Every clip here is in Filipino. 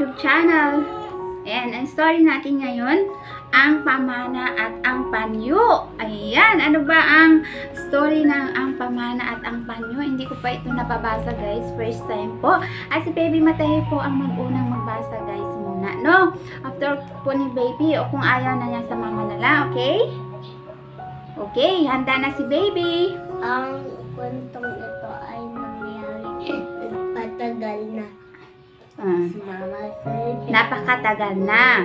YouTube channel. And ang story natin ngayon, ang pamana at ang panyo. Ayan, ano ba ang story ng ang pamana at ang panyo? Hindi ko pa ito nababasa guys, first time po. At si Baby Mateo po ang mag-unang magbasa guys muna, no? After po ni Baby, o kung ayaw na niya sa mama na lang, okay? Okay, handa na si Baby. Ang kwentong ito ay nangyari patagal na. Si Mama said, Napakatagal na.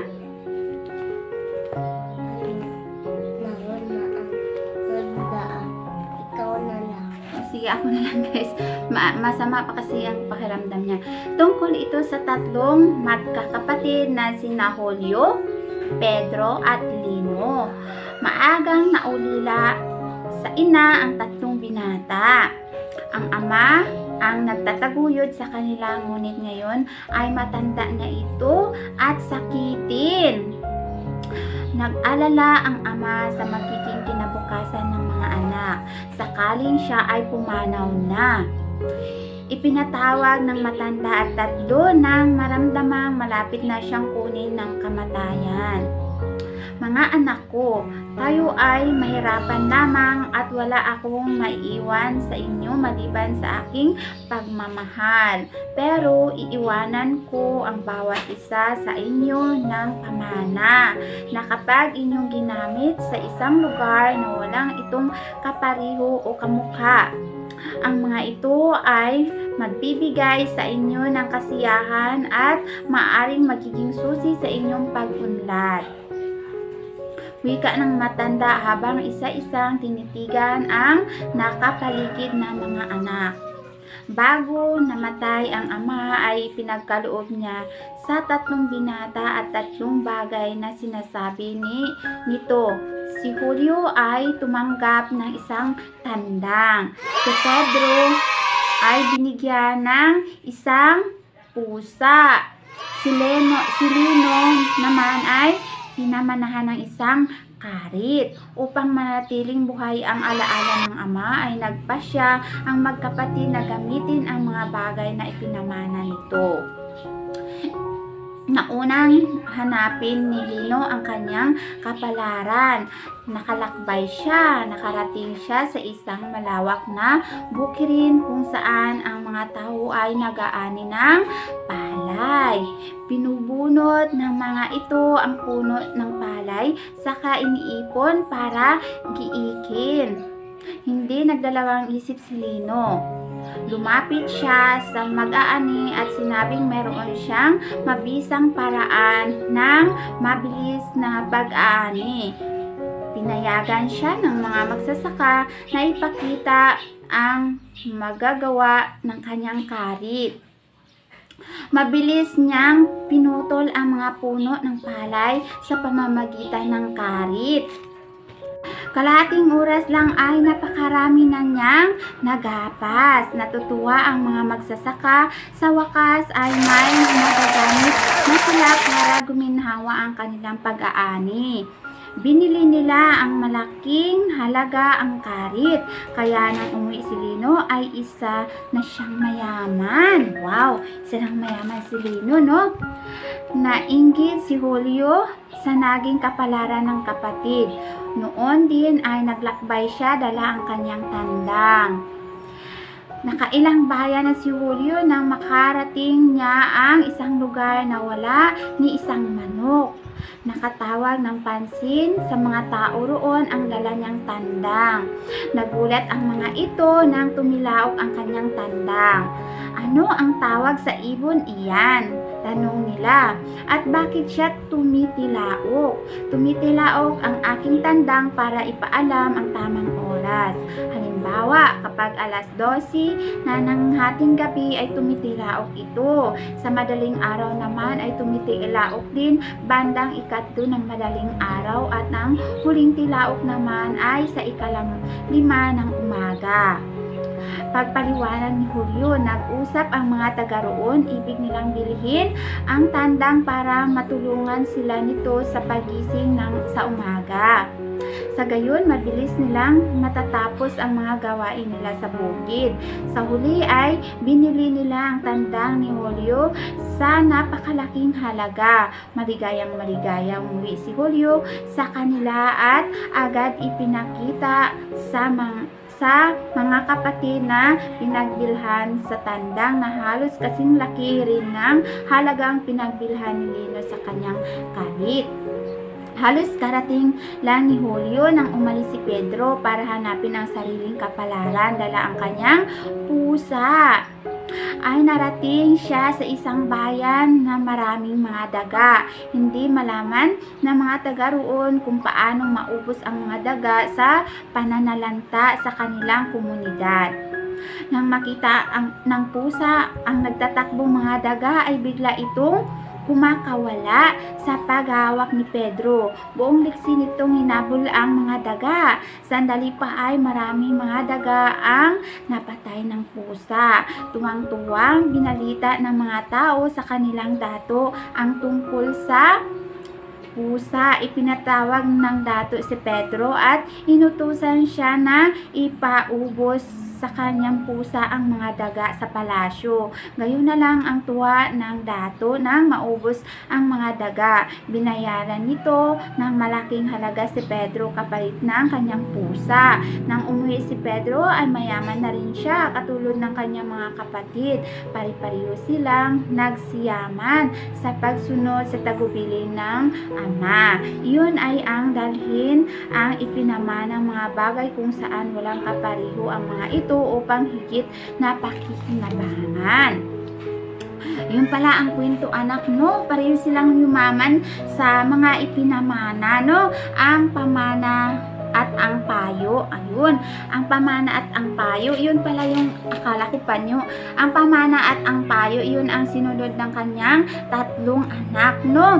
naroon na ang nagdaan. Ikaw na lang. Sige, ako na lang guys. Masama pa kasi ang pakiramdam niya. Tungkol ito sa tatlong magkakapatid na sina Julio, Pedro at Lino. Maagang naulila sa ina ang tatlong binata. Ang ama ang nagtataguyod sa kanila, ngunit ngayon ay matanda na ito at sakitin. Nag-alala ang ama sa magiging kinabukasan ng mga anak, sakaling siya ay pumanaw na. Ipinatawag ng matanda at tatlo nang maramdamang malapit na siyang kunin ng kamatayan. Mga anak ko, tayo ay mahirapan lamang at wala akong maiiwan sa inyo maliban sa aking pagmamahal. Pero iiwanan ko ang bawat isa sa inyo ng pamana na kapag inyong ginamit sa isang lugar na walang itong kapariho o kamukha. Ang mga ito ay magbibigay sa inyo ng kasiyahan at maaaring magiging susi sa inyong pag-unlad. Wika ng matanda habang isa-isang tinitigan ang nakapaligid na mga anak. Bago namatay ang ama ay pinagkaloob niya sa tatlong binata at tatlong bagay na sinasabi nito. Si Julio ay tumanggap ng isang tandang. Si Pedro ay binigyan ng isang pusa. Si Lino naman ay pinamanahan ng isang karit. Upang manatiling buhay ang alaala ng ama ay nagpasya ang magkapatid na gamitin ang mga bagay na ipinamana nito. Naunang hanapin ni Lino ang kanyang kapalaran. Nakarating siya sa isang malawak na bukirin kung saan ang mga tao ay nag-aani ng palay. Pinubunot ng mga ito ang puno ng palay, saka iniipon para giikin. Hindi nagdalawang isip si Lino. Lumapit siya sa mag-aani at sinabing mayroon siyang mabisang paraan ng mabilis na pag-aani. Pinayagan siya ng mga magsasaka na ipakita ang magagawa ng kanyang karit. Mabilis niyang pinutol ang mga puno ng palay sa pamamagitan ng karit. Kalahating oras lang ay napakarami na niyang nagapas. Natutuwa ang mga magsasaka. Sa wakas ay may nagagamit na sila para guminhawa ang kanilang pag-aani. Binili nila ang malaking halaga ang karit. Kaya nang umuwi si Lino ay isa na siyang mayaman. Wow! Isa nang mayaman si Lino, no? Nainggit si Julio sa naging kapalaran ng kapatid. Noon din ay naglakbay siya dala ang kanyang tandang. Nakailang bayan na si Julio nang makarating niya ang isang lugar na wala ni isang manok. Nakatawag ng pansin sa mga tao roon ang dala niyang tandang. Nagulat ang mga ito nang tumilaok ang kanyang tandang. Ano ang tawag sa ibon iyan? Tanong nila. At bakit siya tumitilaok? Tumitilaok ang aking tandang para ipaalam ang tamang oras. Halimbawa, kapag alas 12 na ng hating gabi ay tumitilaok ito. Sa madaling araw naman ay tumitilaok din bandang ikatlo ng madaling araw at ang huling tilaok naman ay sa ika-5 ng umaga. Pagpaliwanag ni Julio, nag-usap ang mga taga roon, ibig nilang bilhin ang tandang para matulungan sila nito sa pagising sa umaga. Sa gayon, mabilis nilang matatapos ang mga gawain nila sa bukid. Sa huli ay binili nila ang tandang ni Julio sa napakalaking halaga. Maligayang umuwi si Julio sa kanila at agad ipinakita sa mga kapatid na pinagbilhan sa tandang na halos kasing laki rin ng halagang pinagbilhan ni Lino sa kanyang karit. Halos karating lang ni Julio nang umalis si Pedro para hanapin ang sariling kapalaran, dala ang kanyang pusa. Ay narating siya sa isang bayan na maraming mga daga. Hindi malaman ng mga taga roon kung paano maubos ang mga daga sa pananalanta sa kanilang komunidad. Nang makita ng pusa ang nagtatakbong mga daga ay bigla itong kumakawala sa paghawak ni Pedro. Buong liksi nitong hinabol ang mga daga. Sandali pa ay maraming mga daga ang napatay ng pusa. Tuwang-tuwang binalita ng mga tao sa kanilang dato ang tungkol sa pusa. Ipinatawag ng dato si Pedro at inutusan siya na ipaubos sa kanyang pusa ang mga daga sa palasyo. Gayon na lang ang tuwa ng dato nang maubos ang mga daga. Binayaran nito ng malaking halaga si Pedro kapalit ng kanyang pusa. Nang umuwi si Pedro ay mayaman na rin siya katulad ng kanyang mga kapatid. Pari-pariho silang nagsiyaman sa pagsunod sa tagubilin ng ama. Iyon ay ang dalhin ang ipinamana ng mga bagay kung saan walang kapariho ang mga ito upang higit na pakikinabangan. Yun pala ang kwento, anak, no? Pareho silang yumaman sa mga ipinamana, no? Ang pamana at ang payo. Ayun, ang pamana at ang payo, yun pala yung akala ko panyo. Ang pamana at ang payo, yun ang sinunod ng kanyang tatlong anak, no?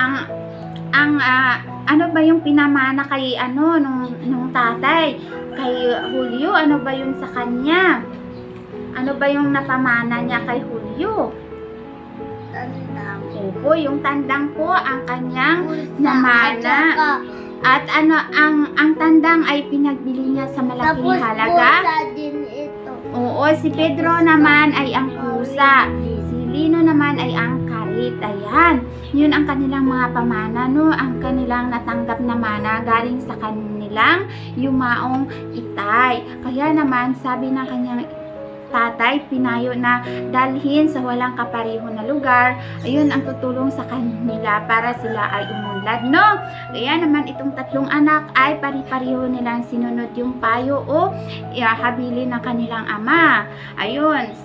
Ano ba yung pinamana kay nung tatay? Kay Julio, ano ba yun sa kanya? Ano ba yung napamana niya kay Julio? Tandang. Opo, yung tandang po ang kanyang Pusa. namana. At ang tandang ay pinagbili niya sa malaking Tapos halaga. pusa din ito. Oo, si Pedro naman ay ang pusa. Si Lino naman ay ang karit. Ayan, yun ang kanilang mga pamana, no? Ang kanilang natanggap na mana galing sa kanilang yumaong itay. Kaya naman, sabi ng kanyang tatay, pinayo na dalhin sa walang kapariho na lugar. Ayun ang tutulong sa kanila para sila ay umunlad, no? Kaya naman itong tatlong anak ay pari-pariho nilang sinunod yung payo o habilin ng kanilang ama. Ayun,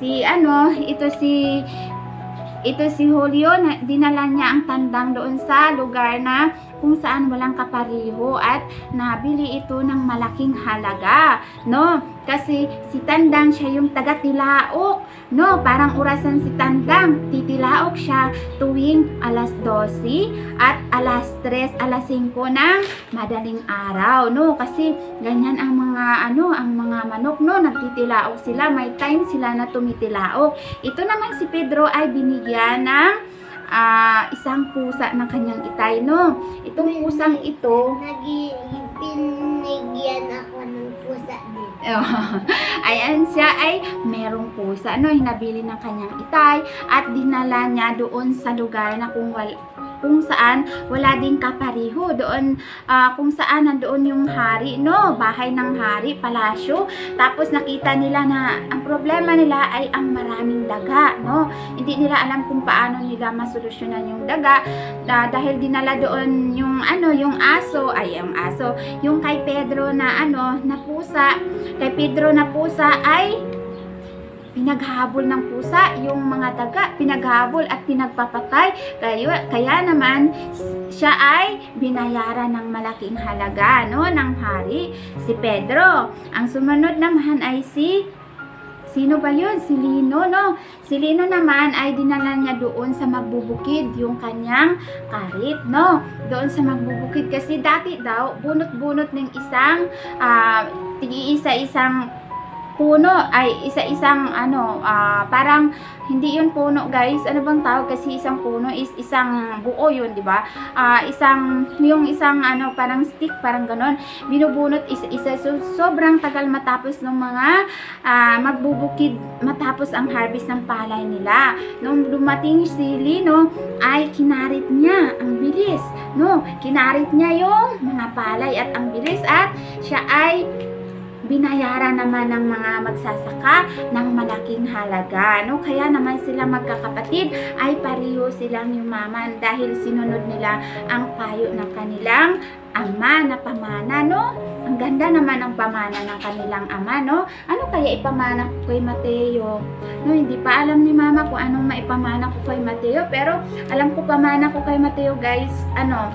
ito si Julio, dinala niya ang tandang doon sa lugar na kung saan walang kapariho at nabili ito ng malaking halaga, no? Kasi si tandang siya yung taga-tilaok, no? Parang orasan si tandang, titilaok siya tuwing alas 12 at alas 3, alas 5 ng madaling araw, no? Kasi ganyan ang mga manok, no? Nagtitilaok sila, may time sila na tumitilaok. Ito naman si Pedro ay binigyan ng isang pusa ng kanyang itay, no? Itong pusang ito, Pinigyan ako ng pusa din. ayan, siya ay merong pusa, no? Hinabili ng kanyang itay at dinala niya doon sa lugar na kung saan wala ding kapariho, doon kung saan nandoon yung hari, no? Bahay ng hari, palasyo. Tapos nakita nila na ang problema nila ay ang maraming daga, no? Hindi nila alam kung paano nila masolusyonan yung daga dahil dinala doon yung yung kay Pedro na pusa. Kay Pedro na pusa ay pinaghabol ng pusa yung mga daga, pinaghabol at pinagpapatay. Kaya naman siya ay binayaran ng malaking halaga, no, ng hari, si Pedro. Ang sumunod naman ay sino ba yun? Si Lino, no? Si Lino naman ay dinala niya doon sa magbubukid yung kanyang karit, no? Doon sa magbubukid kasi dati daw bunot-bunot ng isang puno ay isa-isang ano, parang hindi yun puno guys, ano bang tawag, kasi isang puno is isang buo yun, di ba? Yung isang ano, parang stick, parang ganon, binubunot isa-isa. So sobrang tagal matapos ng mga magbubukid, matapos ang harvest ng palay nila. Nung dumating si Lino ay kinarit niya, ang bilis, no, kinarit niya yung mga palay at ang bilis, at siya ay binayaran naman ng mga magsasaka ng malaking halaga, no? Kaya naman sila magkakapatid ay pareho silang yumaman dahil sinunod nila ang payo ng kanilang ama na pamana, no? Ang ganda naman ng pamana ng kanilang ama, no? Ano kaya ipamana ko kay Mateo? No, hindi pa alam ni mama kung anong maipamana ko kay Mateo, pero alam ko pamana ko kay Mateo guys, ano,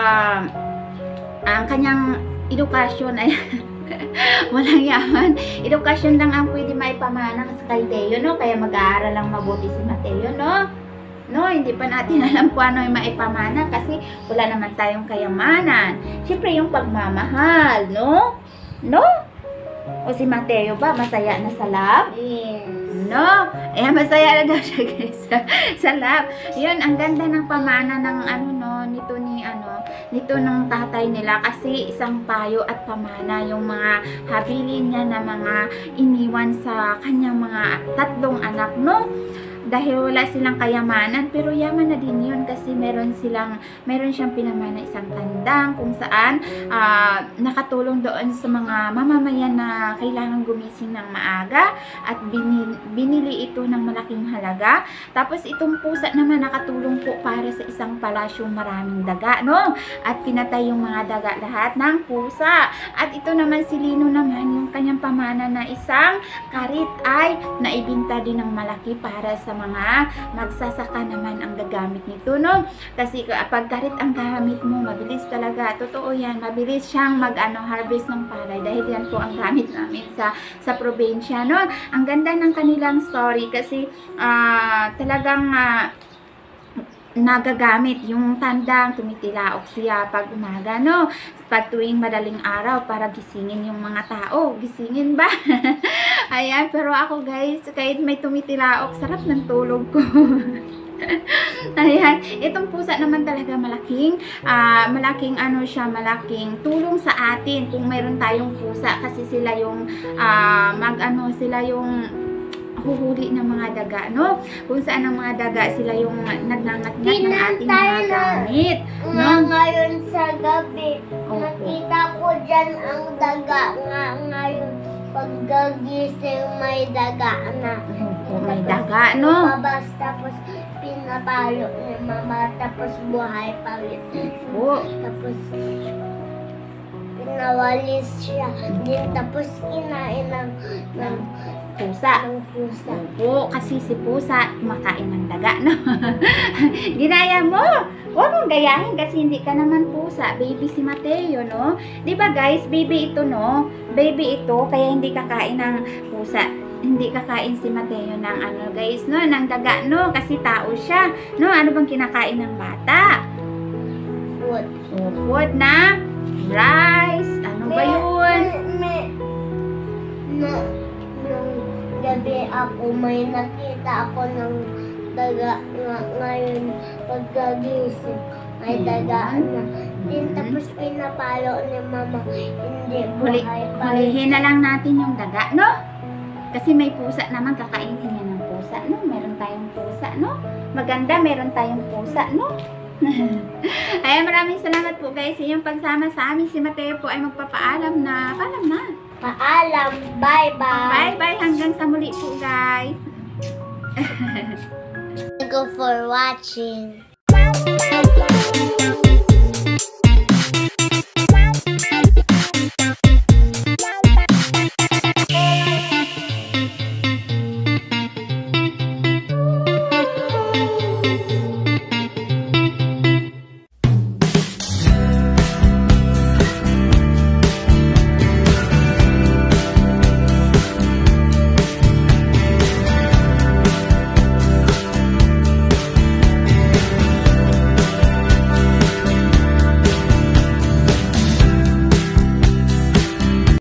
ang kanyang edukasyon ay walang yaman. Edukasyon lang ang pwede maipamana sa kay Teo, no? Kaya mag-aaral lang mabuti si Mateo, no? No, hindi pa natin alam kung ano yung maipamana kasi wala naman tayong kayamanan. Siyempre yung pagmamahal, no? No? O si Mateo ba, masaya na sa lab? Yes. No? Eh, masaya na daw siya guys sa lab. Yun, ang ganda ng pamana ng ano, no, nito ng tatay nila, kasi isang payo at pamana yung mga habilin niya na mga iniwan sa kanyang mga tatlong anak, no? Dahil wala silang kayamanan, pero yaman na din yun kasi meron siyang pinamana isang tandang kung saan nakatulong doon sa mga mamamayan na kailangan gumising ng maaga at binili ito ng malaking halaga. Tapos itong pusa naman nakatulong po para sa isang palasyong maraming daga, no? At pinatay yung mga daga lahat ng pusa. At ito naman si Lino naman, yung kanyang pamana na isang karit ay naibinta din ng malaki para sa mga magsasaka naman ang gagamit nito, no? Kasi kapag karit ang gamit mo, mabilis talaga. Totoo yan, mabilis siyang harvest ng palay dahil yan po ang gamit namin sa probinsya, no? Ang ganda ng kanilang story kasi talagang nagagamit yung tandang, tumitilaok siya pag umaga, no? Pag tuwing madaling araw para gisingin yung mga tao. Gisingin ba? Ayan, pero ako guys, kahit may tumitilaok, sarap ng tulog ko. Ayan, itong pusa naman talaga malaking malaking tulong sa atin kung mayroon tayong pusa, kasi sila yung sila yung huhuli ng mga daga, no? Kung saan ang mga daga, sila yung nagngangat-ngat ng ating mga gamit, no? Ngayon sa gabi, Opo. nakita ko dyan ang daga nga ngayon. Pagkagising may daga na. Opo, may daga, no? Lumabas, tapos pinapalo ni mama, tapos buhay pa rin. Opo. Tapos pinawalis siya. Din, tapos kinain ng Pusa. pusa. Opo, kasi si pusa kumakain ng daga, no? Ginaya mo! Huwag mong gayahin kasi hindi ka naman pusa. Baby si Mateo, no? Diba guys, baby ito, no? Baby ito, kaya hindi kakain ng pusa. Hindi kakain si Mateo ng guys, no? Ng daga, no? Kasi tao siya, no? Ano bang kinakain ng bata? Food. Food na rice. Ano ba yun? Nung gabi ako, may nakita ako ng daga nga ngayon. Pagkagising, may daga na. Din, tapos pinapalo ni mama, hindi buhay pa rin. Hulihin na lang natin yung daga, no? Kasi may pusa naman, kakainin niya ng pusa, no? Meron tayong pusa, no? Maganda, meron tayong pusa, no? Ayan, maraming salamat po guys sa inyong pagsama sa amin. Si Mateo po ay magpapaalam na. Paalam na. Paalam. Bye-bye. Bye-bye. Hanggang sa muli po guys. Thank you for watching.